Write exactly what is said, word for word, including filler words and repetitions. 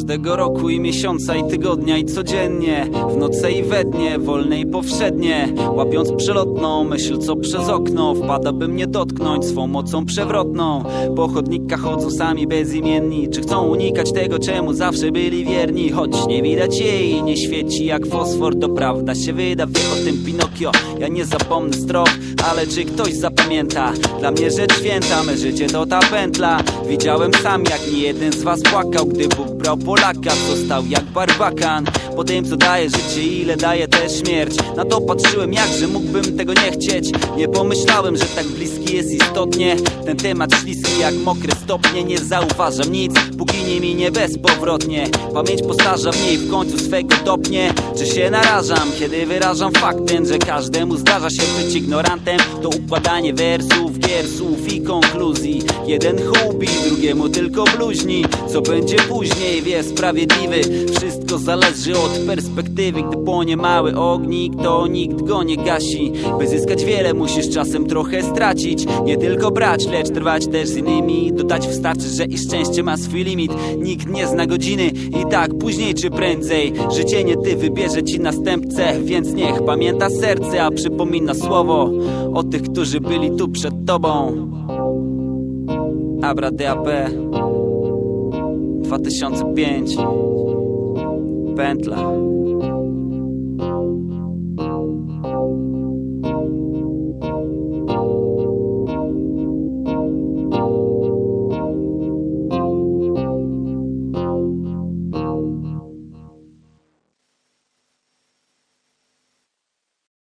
Każdego roku i miesiąca i tygodnia i codziennie, w noce i we dnie, wolne i powszednie, łapiąc przelotną myśl, co przez okno wpada, by mnie dotknąć swą mocą przewrotną. Po chodnikach chodzą sami bezimienni, czy chcą unikać tego, czemu zawsze byli wierni. Choć nie widać jej i nie świeci jak fosfor, to prawda się wyda, wie o tym Pinokio. Ja nie zapomnę strof, ale czy ktoś zapamięta? Dla mnie rzecz święta, me życie to ta pętla. Widziałem sam, jak nie jeden z was płakał, gdy Bóg brał Polaka, został jak barbakan. Po tym, co daje życie i ile daje też śmierć, na to patrzyłem, jakże mógłbym tego nie chcieć. Nie pomyślałem, że tak bliski jest istotnie ten temat śliski jak mokre stopnie. Nie zauważam nic, póki nie minie bezpowrotnie. Pamięć postarza w niej, w końcu swego dopnie. Czy się narażam, kiedy wyrażam fakt ten, że każdemu zdarza się być ignorantem? To układanie wersów, gier, słów i konkluzji. Jeden chubi, drugiemu tylko bluźni. Co będzie później, wie sprawiedliwy. Wszystko zależy od perspektywy. Gdy płonie mały ognik, to nikt go nie gasi. By zyskać wiele, musisz czasem trochę stracić. Nie tylko brać, lecz trwać też z innymi. Dodać wystarczy, że i szczęście ma swój limit. Nikt nie zna godziny i tak później czy prędzej życie nie ty wybierze ci następcę. Więc niech pamięta serce, a przypomina słowo o tych, którzy byli tu przed tobą. Abra D A P dwa tysiące pięć. Pętla.